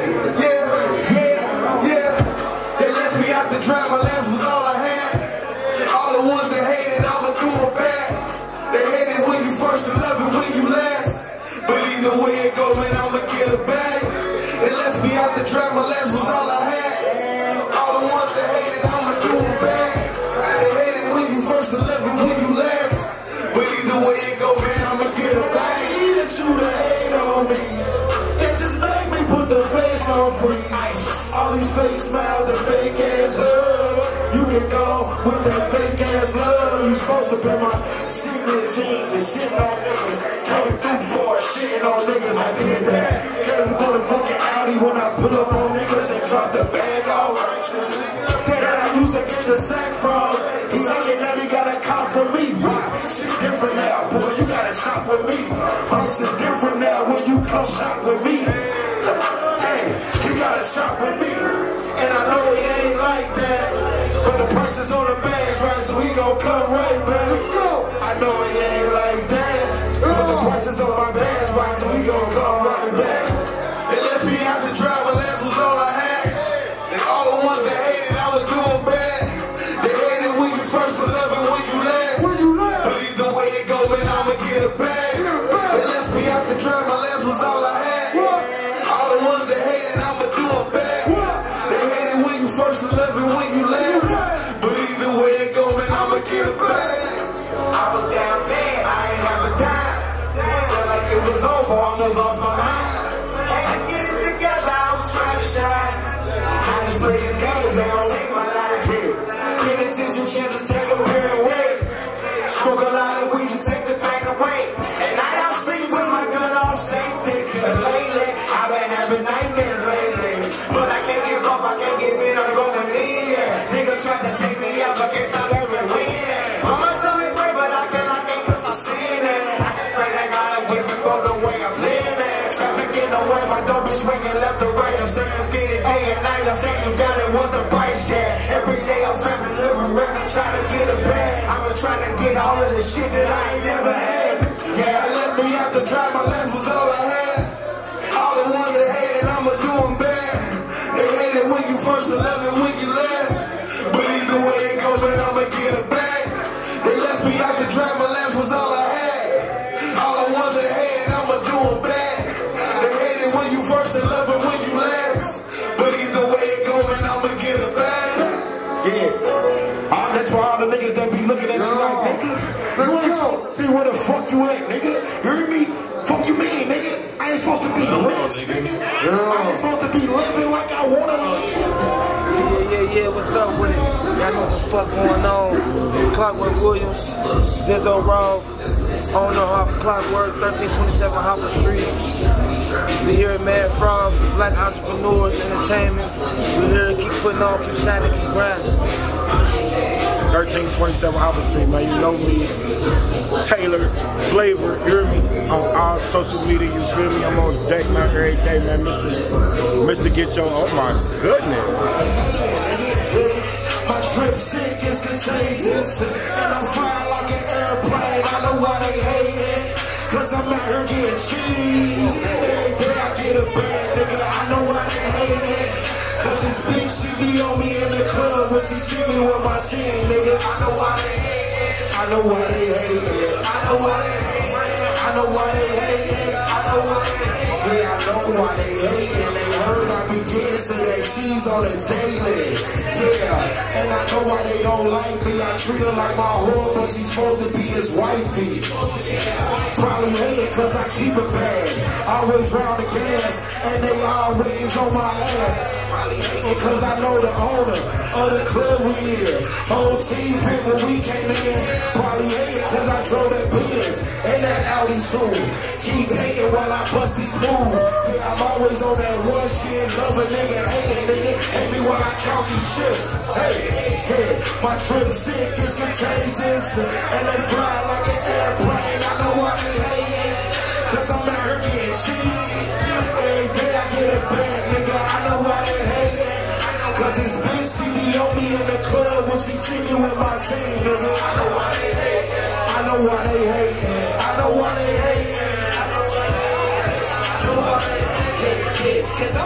They left me out to dry, my last was all I had. All the ones that hated, I'ma do them back. They hate it when you first and love it when you last. But either way it go, man, I'ma get it back. They left me out to dry, my last was all I had. All the ones that hated, I'ma do them back. They hate it when you first and love it when you last. But either way it go, man, I'ma get it back. Needed you to hate on me. It just make me put the face on freeze. All these fake smiles and fake ass love. You can go with that fake ass love. You supposed to be my secret jeans and shitting on niggas. Came through for it, shitting on niggas. I did that. Came with a fucking Audi when I pull up on niggas and drop the bag all right. That I used to get the sack from. He saying that he got a cop from me. Shit different now, boy. You gotta shop with me. This is different now when you come shop with me. Hey, you gotta shop with me. And I know he ain't like that. But the price is on the bags, right? So he gon' come right back. I know he ain't like that. But the price is on my bags, right? So he gon' come right back. They left me out to dry, my last was all I had. And all the ones that hated, I was doing bad. They hated when you first and love it when you last. But either way it go, man, I'ma get it back. They left me out to dry, my last was all I had. All the ones that hated, I'ma do them back. They hated when you first and love it when you last. But either way it go, man, I'ma get it back. I was down bad, I ain't have a dime. Felt like it was over, almost lost my mind. I get it together, I was trying to shine. I just play this game, they gon' take my life. Get attention, chances, take a pair away. Smoke a lot of weed and take the pain away. And I don't sleep with my gun off safety. Cause lately, I've been having nightmares lately. But I can't give up, I can't give in, I'm gonna leave. Nigga tried to take me out, but can't stop every win. I'm a sorry pray, but I feel like I ain't put the sin in. I just pray that God will give me for the way I'm living. Traffic in the way, my dog be swinging left to right. I'm saying get it day and night, I'm saying you got it, what's the price, yeah. Every day I'm trapping, living record, trying to get it back. I've been trying to get all of the shit that I ain't never had. Yeah, I left me out to dry, my last was all I had. All the ones that hated, I'ma do them bad. They hate it when you first and love it when you last. But either way it go, man, I'ma get it back. They left me out to dry, my last was all I had. All the ones that hated, I'ma do them bad. They hate it when you first and love it when you last. But either way it go, man, I'ma get it back. Yeah. That's for all the niggas that be looking at you like, nigga, where the fuck you at, nigga? You hear me? Fuck you mean, nigga? I ain't supposed to be rich, nigga. I ain't supposed to be living like I wanna live. Yeah, what's up with it? Y'all know what the fuck going on. Clockwork Williams, Dizzo Raw, owner of Clockwork, 1327 Hopper Street. We here, man, from Black Entrepreneurs Entertainment. We here to keep putting on, keep shining, keep grinding. 1327 Hopper Street, man. You know me. Taylor, Flavor, you hear me? On all social media, you feel me? I'm on deck, man, every day, man. Mr. Get Your, oh my goodness. My trip sick is contagious, and I'm flying like an airplane. I know why they hate it, cause I'm out here getting cheese. Every day I get a bag, nigga, I know why they hate it. Cause this bitch, she be on me in the club when she see me with my team, nigga. I know why they hate it, I know why they hate it, I know why they hate it, I know why they hate it, I know why they hate it. Yeah, I know why they hate it, they heard I be getting some that cheese on the daily. Yeah, and I know why they don't like me. I treat her like my whore, but she's supposed to be his wifey. Probably hate it cause I keep it bad. Always round the gas, and they always on my ass. Probably hate it cause I know the owner of the club we in. Whole team picked when we came in. Probably hate it cause I drove that Benz and that Audi soon. Keep hating while I bust these moves. Yeah, I'm always on that one shit. Love a nigga, hate a nigga. Hate me while I count these chips. Hey, hey, my trip sick is contagious, and they fly like an airplane. I know why they hate it, cause I'm out here getting cheese. Every day I get a bag, nigga, I know why they hate it. Cause this bitch, she be on me in the club when she see me with my team, nigga. I know why they hate it, I know why they hate it, I know why they hate it, I know why they hate it, I know why they hate it. Cause I'm fly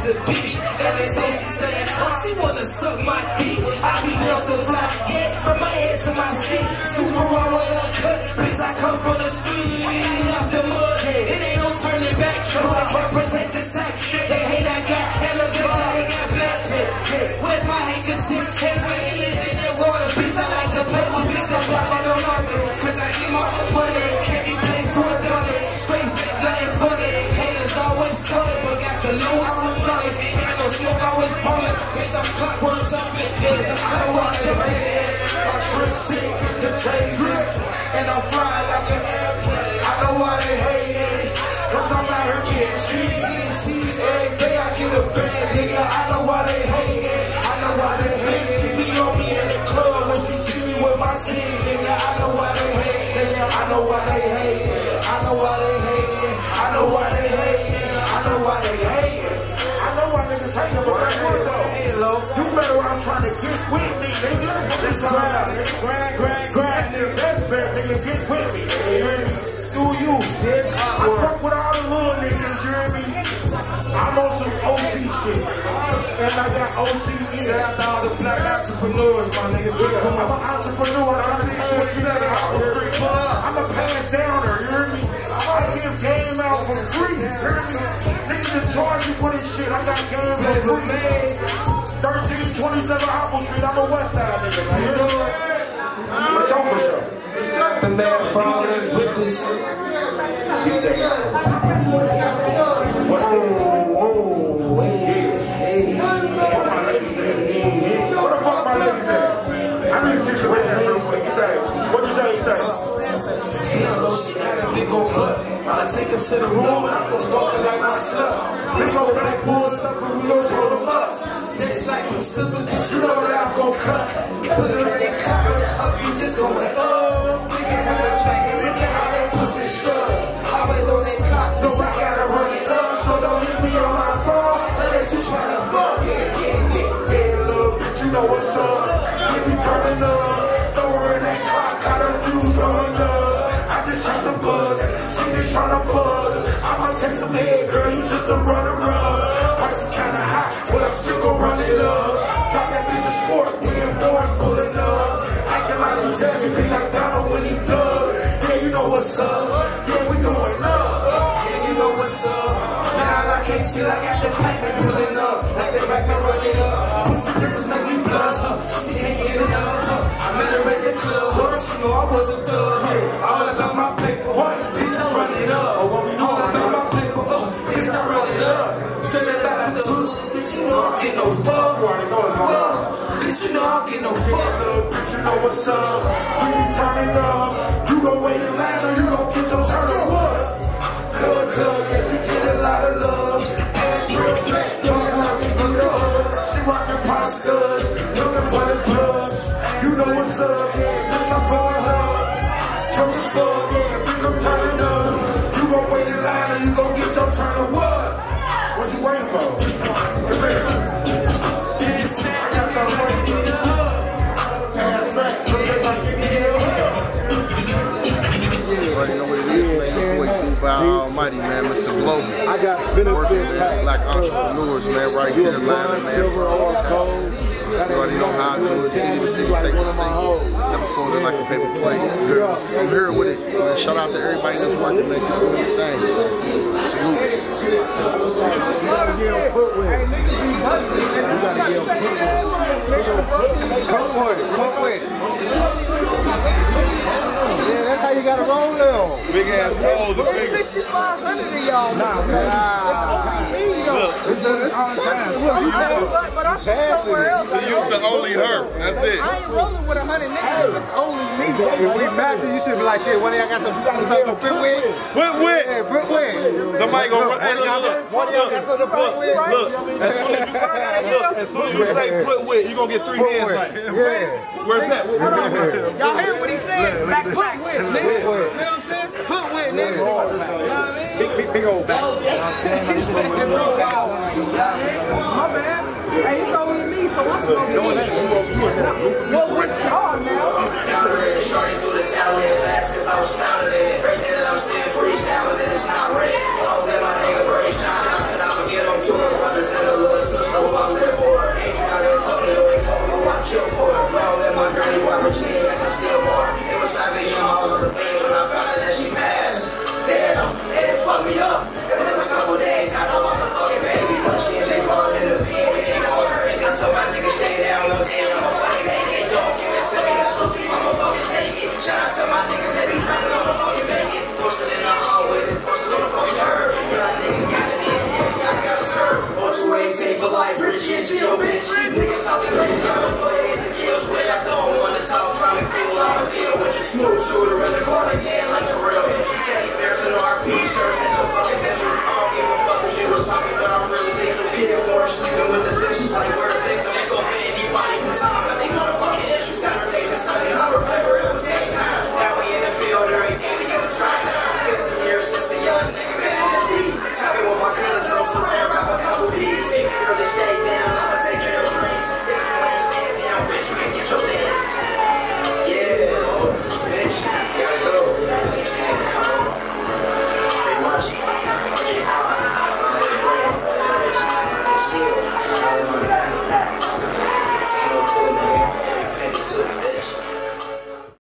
she's a beast. And they say she said, oh, she wanna suck my dick. I be down to fly, yeah, from my head to my feet. Super raw with a cut, bitch, I come from the street. Off the mud, it ain't no turning back. Try to protect the sack. They hate I got elevated, they got blasted. Where's my handkerchief? Hey, my ears in that water, bitch, I like to play with bitch, that block I don't love it. Cause I get my own money, can't be played for a dollar. Straight face, nothing funny. Haters always stunning, but got the lowest from blooded. Ain't no smoke, always ballin'. Bitch, I'm clockwork jumping, bitch, I'm clockwork jumping. I'm Chrissy, the train drip, and I'm flying like an airplane. I know why they hate it, cause I'm out here getting cheese every day. I get a bag, nigga. I know why they hate it. I know why they hate it. Be on me in the club when she see me with my team, nigga. I know why they hate it. I know why they hate it. I know why they hate it. I know why they hate it. I know why they hate it. I know why niggas hate it, but that's what though. You better I'm trying to get with me, nigga. Let's grind, nigga. That's fair, nigga. Get with me, nigga. You hear me? Do you, bitch? I fuck with all the little niggas, you hear me? I'm on some OC shit. And I got OCE. Shout out to all the black entrepreneurs, my niggas. I'm an entrepreneur. I'm a pass downer, you hear me? I give game out for free, you hear me? Niggas that charge you for this shit. I got game for free. 1327 Apple Street. I'm a West Side nigga, man. You know what? For sure. The man from is with this shit. What's the what the fuck my ladies at? I need to see some hands real quick. What you say? I know she had a big old butt. I take her to the room and I'm gonna fuck her like my slut. Big old black bull stuff and we gon' roll them up. Just like them scissors, cause you know that I'm gon' cut. Put her in that car and that up, you just gon' like, oh. We can have that spanking, look at how that pussy strut. Always on that clock, so I gotta run it up. So don't hit me on my phone unless you tryna fuck. Yeah, little bitch, you know what's up. Get me turning up, throw her in that clock, got her views going up. I just shot the buzz, she just tryna buzz. I'ma take some head, girl, you just a runner up. Price is kinda hot, well I'm still gon' run it up. Talk that bitch a sport, we enforce pulling up. Acting like he's heavy, be like Donald when he dug. Yeah, you know what's up, yeah, we going up. Yeah, you know what's up. Now I can't chill, I got the pipe and pulling up. Like the back man run it up. Pussy bitches make me blush, she can't get enough. I met her at the club, she know I was a thug. All about my paper, bitch I run it up. All about my paper, bitch I run it up. Straight out the hood, bitch you know I get no fuck. Bitch you know I get no fuck. Bitch you know what's up. We be turning up. You gon' wait in line or you gon' get your turn or what? Cuz, yes you get a lot of love. Ass real fat, don't want to beat up. She rockin' Poscas, looking for the plugs. You know what's up, this my for her. Turn the slug, yeah, we gon' turn it up. You gon' wait in line or you gon' get your turn or what? What you waiting for? Come here. I got something for you. Ass back, looking like you need help. You know what it is, man. Your boy Cool by Almighty, man. Mr. Global. I got benefits. Working with black entrepreneurs, man, right here in Atlanta, man. Silver, orange, gold. You already know how I do it. City to city, state to state. Never folded like a paper plate. I'm here with it. Man, shout out to everybody that's working, man. Keep doing your thing. Salute. You gotta get on footwear. You gotta get on footwear. Yeah, that's how you gotta roll now. Big ass toes. There's 6,500 of y'all. Nah, man. It's only me, though. It's a circus. But I'm from somewhere else. You used to only her. That's it. I ain't rolling with 100 niggas. It's only me. If we match it, you should be like, shit, one of y'all got something to put with? Put with. Yeah, put with. Somebody gonna run. Hey, look. One of y'all got something to put with? Look. As soon as you say put with, you gonna get 3 hands like. Yeah. Where's that? Y'all heard what he said? Like, put with, nigga. You know what I'm saying? Put with, nigga. You know what I mean? Big old back. My bad. Hey, it's only me, so I'm smoking. Well, with y'all, man.